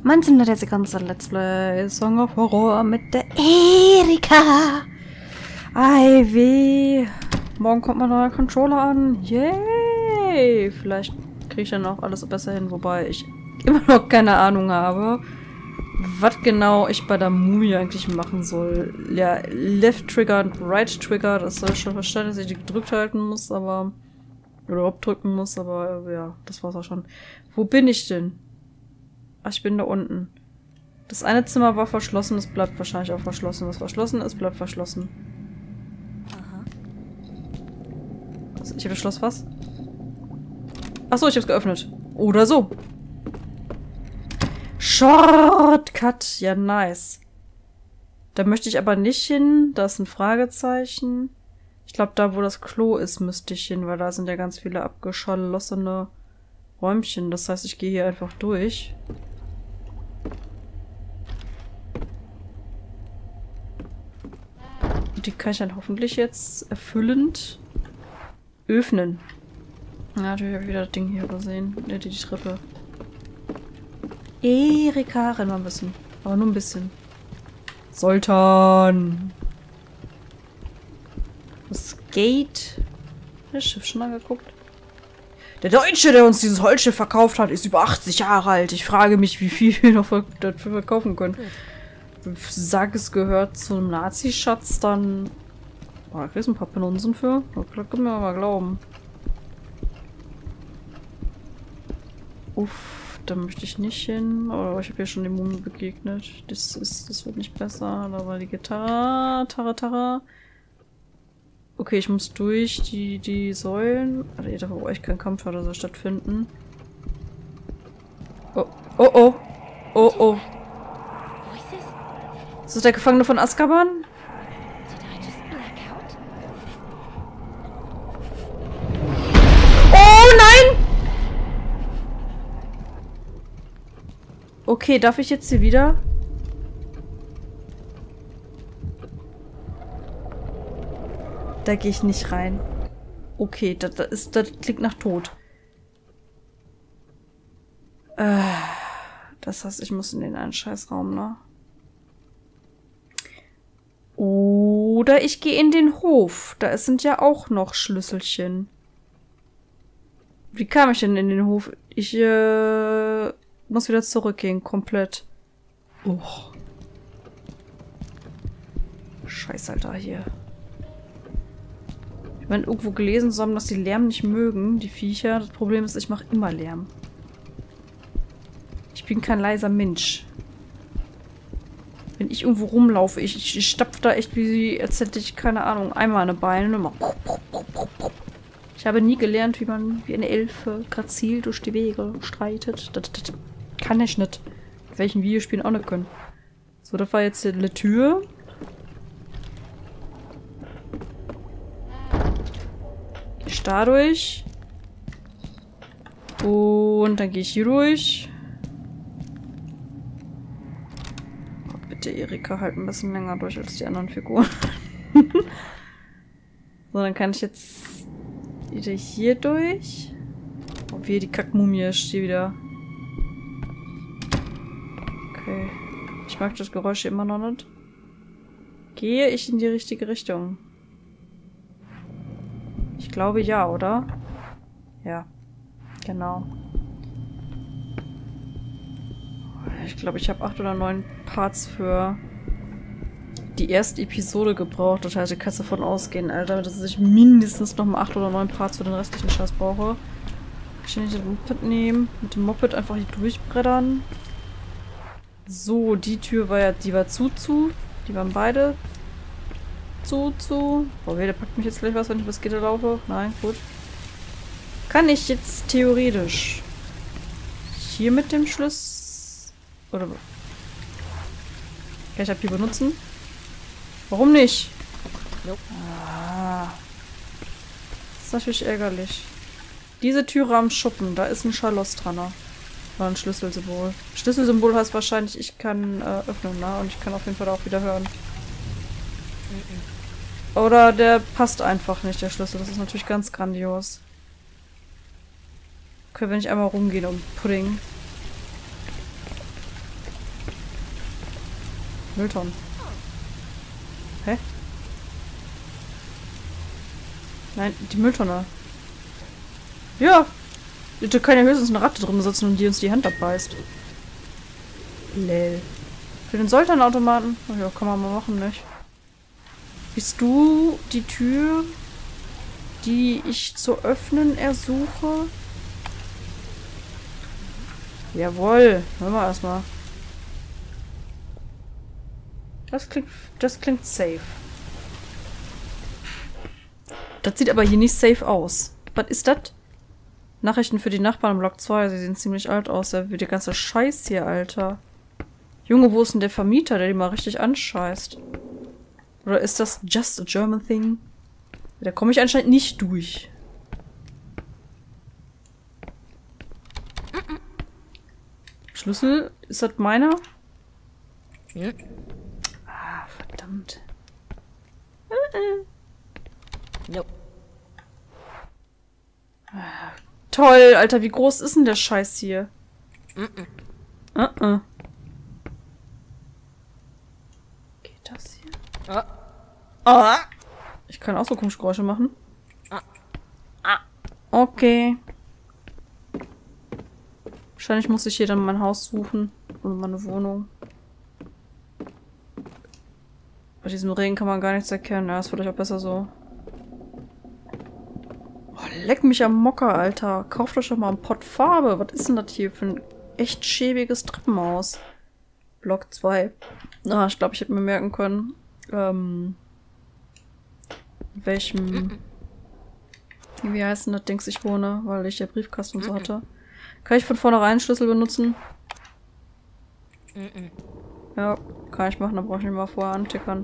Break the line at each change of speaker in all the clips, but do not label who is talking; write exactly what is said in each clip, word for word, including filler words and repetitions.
Manchen hat jetzt die ganze Let's Play Song of Horror mit der Erika. Ei weh. Morgen kommt mein neuer Controller an. Yay. Vielleicht kriege ich dann auch alles besser hin, wobei ich immer noch keine Ahnung habe, was genau ich bei der Mumie eigentlich machen soll. Ja, Left Trigger und Right Trigger, das soll schon verstanden, dass ich die gedrückt halten muss, aber oder überhaupt drücken muss, aber ja, das war's auch schon. Wo bin ich denn? Ach, ich bin da unten. Das eine Zimmer war verschlossen, das bleibt wahrscheinlich auch verschlossen. Was verschlossen ist, bleibt verschlossen. Aha. Also, ich habe das Schloss was? Achso, ich hab's geöffnet. Oder so. Shortcut. Ja, nice. Da möchte ich aber nicht hin. Da ist ein Fragezeichen. Ich glaube, da, wo das Klo ist, müsste ich hin, weil da sind ja ganz viele abgeschlossene Räumchen. Das heißt, ich gehe hier einfach durch. Und die kann ich dann hoffentlich jetzt erfüllend öffnen. Ja, natürlich habe ich wieder das Ding hier übersehen. Ja, die, die Treppe. Erika, renn mal ein bisschen. Aber nur ein bisschen. Sultan! Das Gate. Das Schiff schon angeguckt. Der Deutsche, der uns dieses Holzschiff verkauft hat, ist über achtzig Jahre alt. Ich frage mich, wie viel wir noch dafür verkaufen können. Ich sage, es gehört zum Nazi-Schatz, dann... Oh, da kriegst du ein paar Penunsen für. Da können wir mal glauben. Uff, da möchte ich nicht hin. Aber ich habe ja schon die Mumie begegnet. Das ist, das wird nicht besser. Da war die Gitarre. Tara, Tara. Okay, ich muss durch die, die Säulen. Also, da brauche ich keinen Kampf oder so stattfinden. Oh, oh, oh. Oh, oh. Ist das der Gefangene von Azkaban? Oh nein! Okay, darf ich jetzt hier wieder? Da gehe ich nicht rein. Okay, das, das, ist, das klingt nach Tod. Äh, das heißt, ich muss in den einen Scheißraum, ne? Oder ich gehe in den Hof. Da sind ja auch noch Schlüsselchen. Wie kam ich denn in den Hof? Ich äh, muss wieder zurückgehen, komplett. Oh. Scheiß, Alter, hier. Ich meine, irgendwo gelesen zu haben, dass die Lärm nicht mögen, die Viecher. Das Problem ist, ich mache immer Lärm. Ich bin kein leiser Mensch. Wenn ich irgendwo rumlaufe, ich, ich stapfe da echt wie, als hätte ich, keine Ahnung, einmal eine Beine. Immer. Ich habe nie gelernt, wie man wie eine Elfe grazil durch die Wege streitet. Das, das kann ich nicht. In welchen Videospielen auch nicht können. So, das war jetzt die Tür. Gehe ich da durch. Und dann gehe ich hier durch. Bitte, Erika, halt ein bisschen länger durch als die anderen Figuren. So, dann kann ich jetzt wieder hier durch. Oh, wie die Kackmumie steht wieder. Okay. Ich mag das Geräusch immer noch nicht. Gehe ich in die richtige Richtung? Ich glaube ja, oder? Ja. Genau. Ich glaube, ich habe acht oder neun Parts für die erste Episode gebraucht. Das heißt, ich kann davon ausgehen, Alter, dass ich mindestens noch mal acht oder neun Parts für den restlichen Scheiß brauche. Ich kann nicht den Moped nehmen. Mit dem Moped einfach hier durchbrettern. So, die Tür war ja, die war zu, zu. Die waren beide zu, zu. Oh, der packt mich jetzt gleich was, wenn ich bis Gitter laufe. Nein, gut. Kann ich jetzt theoretisch hier mit dem Schlüssel oder kann ich das hier benutzen? Warum nicht? Nope. Ah. Das ist natürlich ärgerlich. Diese Türe am Schuppen, da ist ein Schaloss dran. War ein Schlüsselsymbol. Schlüsselsymbol heißt wahrscheinlich, ich kann äh, öffnen, ne? Und ich kann auf jeden Fall auch wieder hören. Mhm. Oder der passt einfach nicht, der Schlüssel. Das ist natürlich ganz grandios. Okay, wenn ich einmal rumgehe um Pudding. Mülltonnen. Hä? Nein, die Mülltonne. Ja! Da kann ja höchstens eine Ratte drin sitzen und die uns die Hand abbeißt. Lel. Für den Sultan-Automaten? Oh ja, kann man mal machen, nicht? Bist du die Tür, die ich zu öffnen ersuche? Jawohl. Hören wir erstmal. Das klingt, das klingt safe. Das sieht aber hier nicht safe aus. Was ist das? Nachrichten für die Nachbarn im Block zwei. Sie sehen ziemlich alt aus. Ja, wie der ganze Scheiß hier, Alter. Junge, wo ist denn der Vermieter, der die mal richtig anscheißt? Oder ist das just a German thing? Da komme ich anscheinend nicht durch. Schlüssel? Ist das meiner?
Ja.
Ah, verdammt.
Nope.
Ah, toll, Alter, wie groß ist denn der Scheiß hier?
Mm-mm.
Uh-uh. Geht das hier?
Ah. Ah.
Ich kann auch so komische Geräusche machen.
Ah. Ah.
Okay. Wahrscheinlich muss ich hier dann mein Haus suchen. Oder meine Wohnung. Bei diesem Regen kann man gar nichts erkennen. Ja, ist vielleicht auch besser so. Oh, leck mich am Mocker, Alter. Kauft euch doch mal einen Pott Farbe. Was ist denn das hier für ein echt schäbiges Treppenhaus? Block zwei. Ah, ich glaube, ich hätte mir merken können, ähm, in welchem, wie heißt denn das Dings ich wohne, weil ich ja Briefkasten und so hatte. Kann ich von vornherein einen Schlüssel benutzen?
Mm-mm.
Ja, kann ich machen, da brauche ich nicht mal vorher antickern.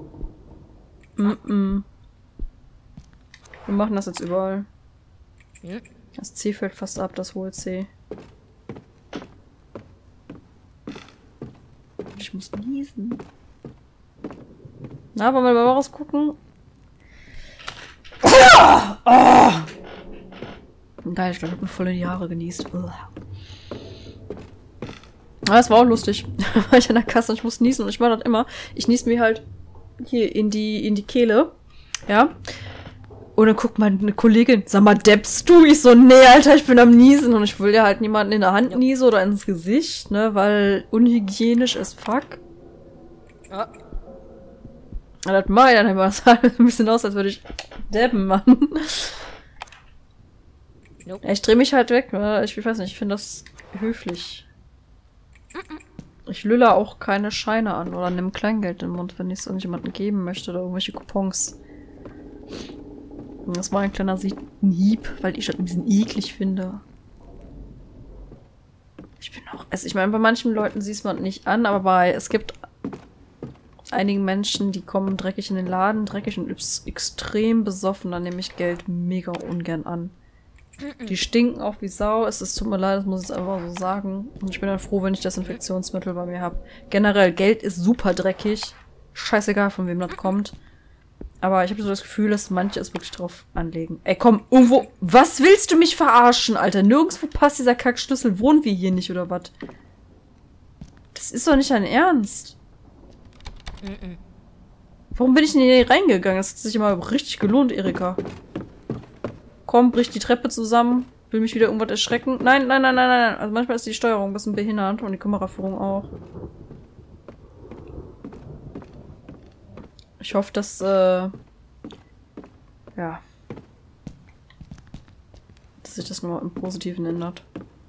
Mm-mm. Wir machen das jetzt überall.
Ja.
Das C fällt fast ab, das hohe C. Ich muss niesen. Na, wollen wir mal rausgucken? Oh! Oh! Geil, ich glaube, ich habe mir voll in die Haare genießt. Aber das war auch lustig. War ich an der Kasse und ich muss niesen und ich mache das immer. Ich niese mir halt hier in die, in die Kehle. Ja. Und dann guckt meine Kollegin, sag mal, deppst du? Ich so, nee, Alter, ich bin am Niesen. Und ich will ja halt niemanden in der Hand niesen oder ins Gesicht, ne, weil unhygienisch ist fuck.
Ah.
Ja, das mach ich dann immer. Das sah ein bisschen aus, als würde ich deppen machen.
Nope.
Ja, ich drehe mich halt weg, ne? Ich weiß nicht, ich finde das höflich. Ich lülle auch keine Scheine an oder nimm Kleingeld in den Mund, wenn ich es irgendjemandem geben möchte oder irgendwelche Coupons. Das war ein kleiner Hieb, weil ich das ein bisschen eklig finde. Ich bin auch... Also ich meine, bei manchen Leuten sieht man nicht an, aber bei... Es gibt einigen Menschen, die kommen dreckig in den Laden, dreckig und extrem besoffen, dann nehme ich Geld mega ungern an. Die stinken auch wie Sau. Es ist, tut mir leid, das muss ich jetzt einfach so sagen. Und ich bin dann froh, wenn ich Desinfektionsmittel bei mir habe. Generell, Geld ist super dreckig. Scheißegal, von wem das kommt. Aber ich habe so das Gefühl, dass manche es wirklich drauf anlegen. Ey, komm, irgendwo... Was willst du mich verarschen, Alter? Nirgendwo passt dieser Kackschlüssel. Wohnen wir hier nicht, oder was? Das ist doch nicht dein Ernst.
Mm-mm.
Warum bin ich denn hier reingegangen? Das hat sich immer richtig gelohnt, Erika. Komm, bricht die Treppe zusammen. Will mich wieder irgendwas erschrecken. Nein, nein, nein, nein, nein. Also manchmal ist die Steuerung ein bisschen behindert und die Kameraführung auch. Ich hoffe, dass, äh, ja, dass sich das nur im Positiven ändert.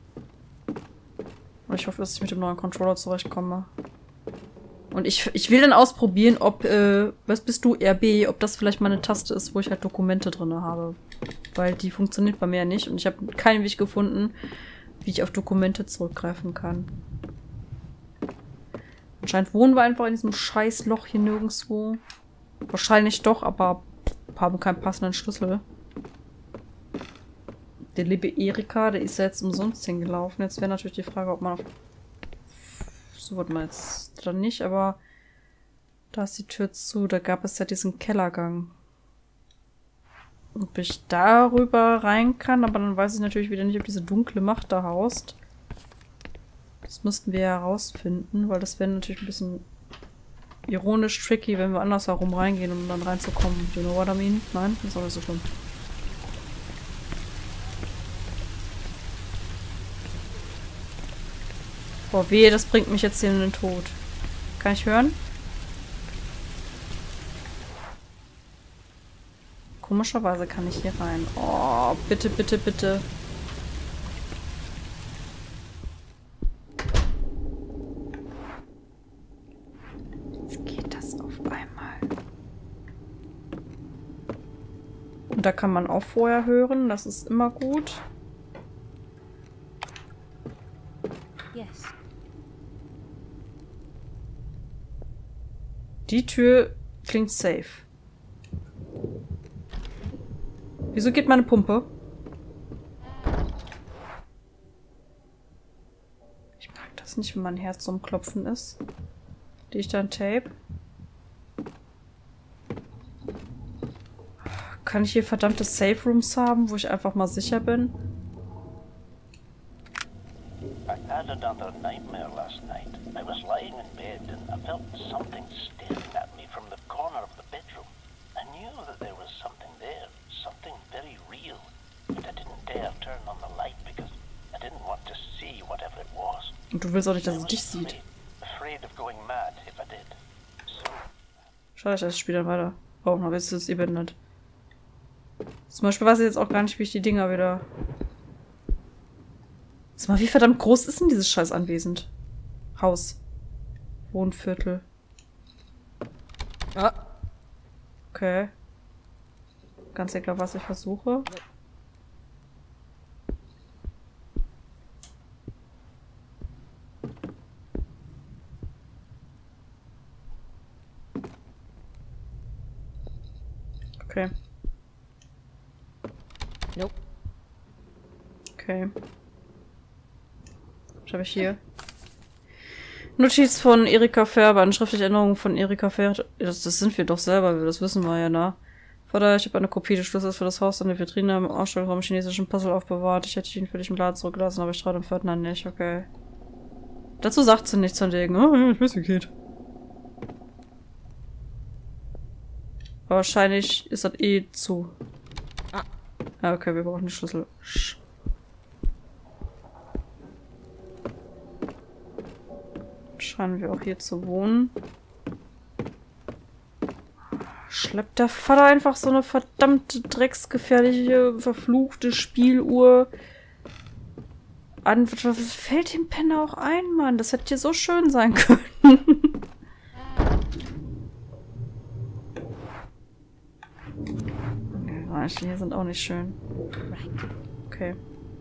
Aber ich hoffe, dass ich mit dem neuen Controller zurechtkomme. Und ich, ich will dann ausprobieren, ob, äh, was bist du, R B, ob das vielleicht mal eine Taste ist, wo ich halt Dokumente drin habe. Weil die funktioniert bei mir ja nicht und ich habe keinen Weg gefunden, wie ich auf Dokumente zurückgreifen kann. Anscheinend wohnen wir einfach in diesem scheiß Loch hier nirgendwo. Wahrscheinlich doch, aber haben keinen passenden Schlüssel. Der liebe Erika, der ist ja jetzt umsonst hingelaufen. Jetzt wäre natürlich die Frage, ob man auf... So wird man jetzt dann nicht, aber da ist die Tür zu. Da gab es ja diesen Kellergang. Ob ich darüber rein kann, aber dann weiß ich natürlich wieder nicht, ob diese dunkle Macht da haust. Das müssten wir ja herausfinden, weil das wäre natürlich ein bisschen ironisch tricky, wenn wir anders herum reingehen, um dann reinzukommen. Do you know what I mean? Nein? Das ist auch nicht so schlimm. Boah, wehe, das bringt mich jetzt hier in den Tod. Kann ich hören? Komischerweise kann ich hier rein. Oh, bitte, bitte, bitte. Jetzt geht das auf einmal. Und da kann man auch vorher hören. Das ist immer gut.
Yes.
Die Tür klingt safe. Wieso geht meine Pumpe? Ich mag das nicht, wenn mein Herz so am Klopfen ist. Die ich dann Tape. Kann ich hier verdammte Safe Rooms haben, wo ich einfach mal sicher bin?
I had another nightmare last night. I was lying in bed and I felt something staring at me from the corner of the bedroom. I knew that there was something there, something very real, but I didn't dare turn on the light because I didn't want to see whatever it was.
Und du willst auch nicht, dass es dich sieht.
Afraid of going mad if I did. So,
Schade, das Spiel dann weiter. Oh, noch ist es eben nicht. Zum Beispiel weiß ich jetzt auch gar nicht, wie ich die Dinger wieder... Sag mal, wie verdammt groß ist denn dieses scheiß Anwesend? Haus. Wohnviertel.
Ah.
Okay. Ganz egal, was ich versuche. Okay.
Nope.
Okay. Was habe ich hier? Notiz von Erika Färber, eine schriftliche Erinnerung von Erika Färber. Das, das sind wir doch selber, das wissen wir ja, ne? Vater, ich habe eine Kopie des Schlüssels für das Haus an der Vitrine im Ausstellungsraum chinesischen Puzzle aufbewahrt. Ich hätte ihn für dich im Laden zurückgelassen, aber ich traue dem Pförtner nicht, okay. Dazu sagt sie nichts von wegen. Oh, ja, ich weiß, wie geht. Aber wahrscheinlich ist das eh zu.
Ah.
Ja, okay, wir brauchen den Schlüssel. Sch Scheinen wir auch hier zu wohnen. Schleppt der Vater einfach so eine verdammte, drecksgefährliche, verfluchte Spieluhr an. Was fällt dem Penner auch ein, Mann? Das hätte hier so schön sein können. Ja, die hier sind auch nicht schön. Okay.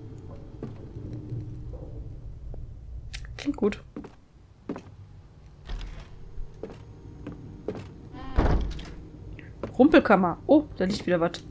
Klingt gut. Rumpelkammer. Oh, da liegt wieder was.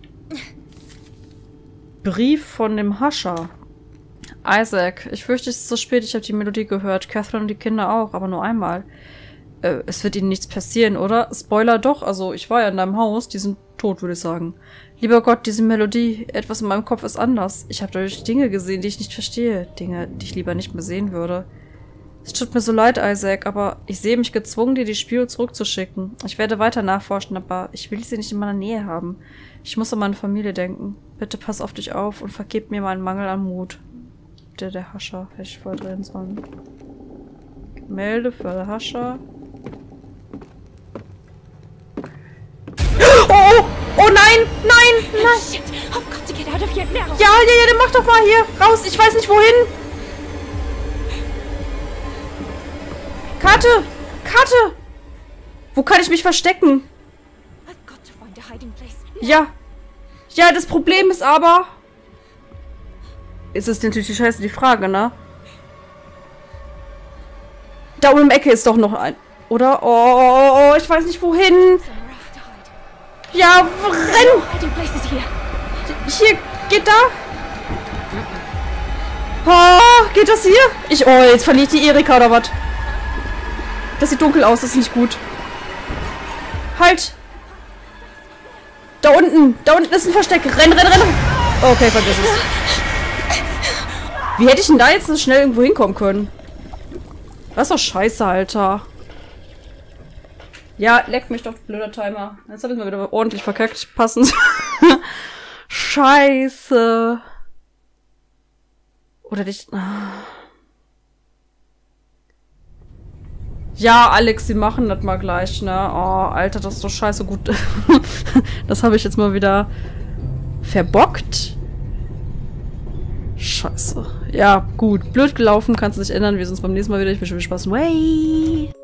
Brief von dem Hascher. Isaac, ich fürchte, es ist zu spät. Ich habe die Melodie gehört. Catherine und die Kinder auch, aber nur einmal. Äh, es wird ihnen nichts passieren, oder? Spoiler doch. Also, ich war ja in deinem Haus. Die sind tot, würde ich sagen. Lieber Gott, diese Melodie. Etwas in meinem Kopf ist anders. Ich habe dadurch Dinge gesehen, die ich nicht verstehe. Dinge, die ich lieber nicht mehr sehen würde. Es tut mir so leid, Isaac, aber ich sehe mich gezwungen, dir die Spieluhr zurückzuschicken. Ich werde weiter nachforschen, aber ich will sie nicht in meiner Nähe haben. Ich muss an meine Familie denken. Bitte pass auf dich auf und vergib mir meinen Mangel an Mut. Der, der Hascher. Hätte ich vorher drehen sollen. Melde für den Hascher. Oh! Oh nein! Nein! Nein!
Shit! I've got to get out of here now.
Ja, ja, ja, dann mach doch mal hier! Raus! Ich weiß nicht wohin! Karte! Karte! Wo kann ich mich verstecken?
I've got to find a hiding place.
Ja. Ja, das Problem ist aber... Ist es natürlich die Scheiße die Frage, ne? Da oben im Ecke ist doch noch ein... Oder? Oh, ich weiß nicht wohin.
Somewhere else to hide.
Ja, renn!
No hiding places here.
Hier, geht da? Oh, geht das hier? Ich... Oh, jetzt verliere ich die Erika oder was? Das sieht dunkel aus, das ist nicht gut. Halt! Da unten! Da unten ist ein Versteck! Renn, renn, renn! Okay, vergiss es. Wie hätte ich denn da jetzt so schnell irgendwo hinkommen können? Das ist doch scheiße, Alter. Ja, leck mich doch, blöder Timer. Jetzt hab ich mal wieder ordentlich verkackt. Passend. Scheiße. Oder dich... Ja, Alex, sie machen das mal gleich, ne? Oh, Alter, das ist doch scheiße gut. Das habe ich jetzt mal wieder verbockt. Scheiße. Ja, gut. Blöd gelaufen, kannst du nicht ändern. Wir sehen uns beim nächsten Mal wieder. Ich wünsche viel Spaß. Way!